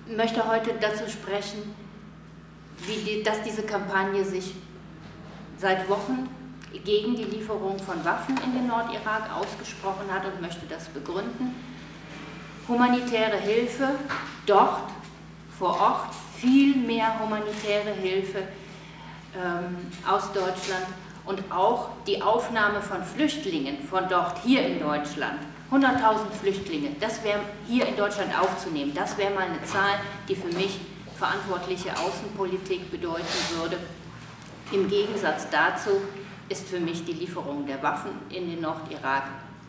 möchte heute dazu sprechen, dass diese Kampagne sich seit Wochen gegen die Lieferung von Waffen in den Nordirak ausgesprochen hat und möchte das begründen. Humanitäre Hilfe dort vor Ort, viel mehr humanitäre Hilfe aus Deutschland und auch die Aufnahme von Flüchtlingen von dort hier in Deutschland. 100.000 Flüchtlinge, das wäre hier in Deutschland aufzunehmen, das wäre mal eine Zahl, die für mich verantwortliche Außenpolitik bedeuten würde. Im Gegensatz dazu ist für mich die Lieferung der Waffen in den Nordirak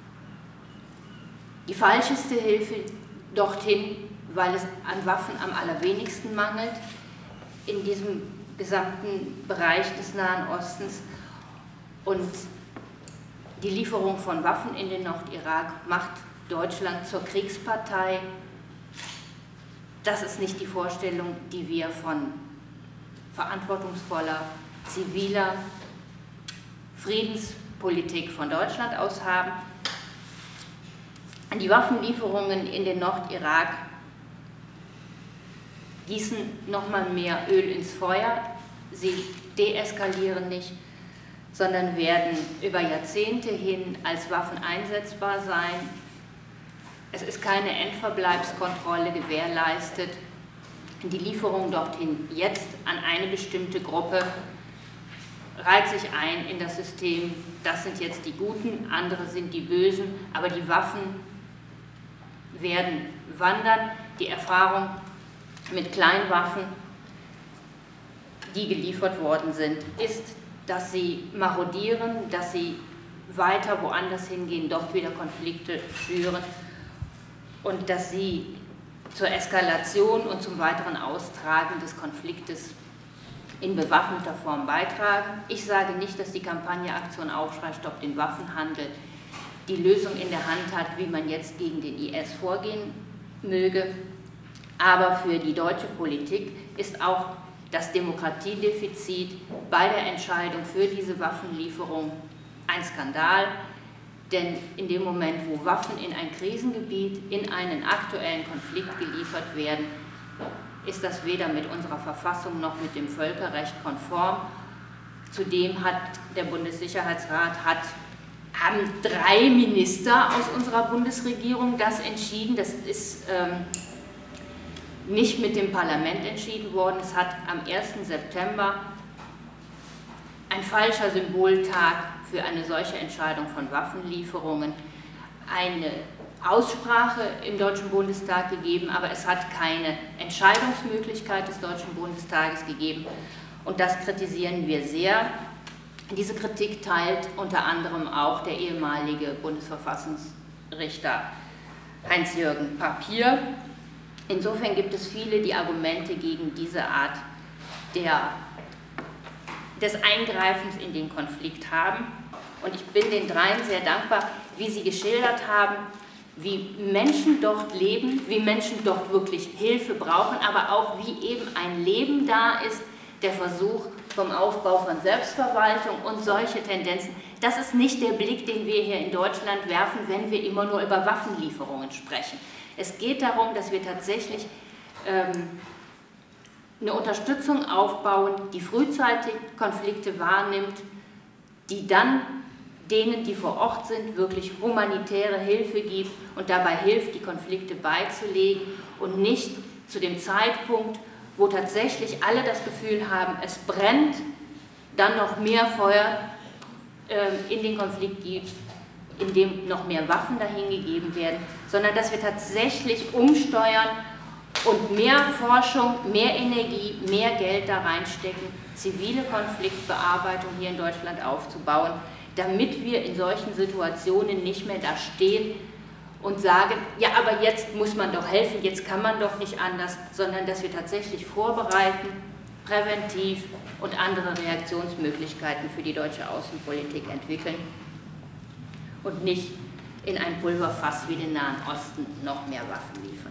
die falscheste Hilfe dorthin, weil es an Waffen am allerwenigsten mangelt in diesem gesamten Bereich des Nahen Ostens. Und die Lieferung von Waffen in den Nordirak macht Deutschland zur Kriegspartei. Das ist nicht die Vorstellung, die wir von verantwortungsvoller, ziviler Friedenspolitik von Deutschland aus haben. Die Waffenlieferungen in den Nordirak gießen nochmal mehr Öl ins Feuer. Sie deeskalieren nicht, sondern werden über Jahrzehnte hin als Waffen einsetzbar sein. Es ist keine Endverbleibskontrolle gewährleistet. Die Lieferung dorthin jetzt an eine bestimmte Gruppe reiht sich ein in das System, das sind jetzt die Guten, andere sind die Bösen, aber die Waffen werden wandern. Die Erfahrung mit Kleinwaffen, die geliefert worden sind, ist, dass sie marodieren, dass sie weiter woanders hingehen, dort wieder Konflikte schüren und dass sie zur Eskalation und zum weiteren Austragen des Konfliktes in bewaffneter Form beitragen. Ich sage nicht, dass die Kampagne Aktion Aufschrei Stopp den Waffenhandel die Lösung in der Hand hat, wie man jetzt gegen den IS vorgehen möge, aber für die deutsche Politik ist auch das Demokratiedefizit bei der Entscheidung für diese Waffenlieferung ein Skandal, denn in dem Moment, wo Waffen in ein Krisengebiet, in einen aktuellen Konflikt geliefert werden, ist das weder mit unserer Verfassung noch mit dem Völkerrecht konform. Zudem hat der Bundessicherheitsrat, haben 3 Minister aus unserer Bundesregierung das entschieden. Das ist nicht mit dem Parlament entschieden worden. Es hat am 1. September, ein falscher Symboltag für eine solche Entscheidung von Waffenlieferungen, eine Aussprache im Deutschen Bundestag gegeben, aber es hat keine Entscheidungsmöglichkeit des Deutschen Bundestages gegeben und das kritisieren wir sehr. Diese Kritik teilt unter anderem auch der ehemalige Bundesverfassungsrichter Heinz-Jürgen Papier. Insofern gibt es viele, die Argumente gegen diese Art des Eingreifens in den Konflikt haben. Und ich bin den dreien sehr dankbar, wie sie geschildert haben, wie Menschen dort leben, wie Menschen dort wirklich Hilfe brauchen, aber auch wie eben ein Leben da ist, der Versuch vom Aufbau von Selbstverwaltung und solche Tendenzen. Das ist nicht der Blick, den wir hier in Deutschland werfen, wenn wir immer nur über Waffenlieferungen sprechen. Es geht darum, dass wir tatsächlich eine Unterstützung aufbauen, die frühzeitig Konflikte wahrnimmt, die dann denen, die vor Ort sind, wirklich humanitäre Hilfe gibt und dabei hilft, die Konflikte beizulegen und nicht zu dem Zeitpunkt, wo tatsächlich alle das Gefühl haben, es brennt, dann noch mehr Feuer in den Konflikt gibt, in dem noch mehr Waffen dahin gegeben werden, sondern dass wir tatsächlich umsteuern und mehr Forschung, mehr Energie, mehr Geld da reinstecken, zivile Konfliktbearbeitung hier in Deutschland aufzubauen, damit wir in solchen Situationen nicht mehr da stehen und sagen, ja, aber jetzt muss man doch helfen, jetzt kann man doch nicht anders, sondern dass wir tatsächlich vorbereiten, präventiv und andere Reaktionsmöglichkeiten für die deutsche Außenpolitik entwickeln und nicht in ein Pulverfass wie den Nahen Osten noch mehr Waffen liefern.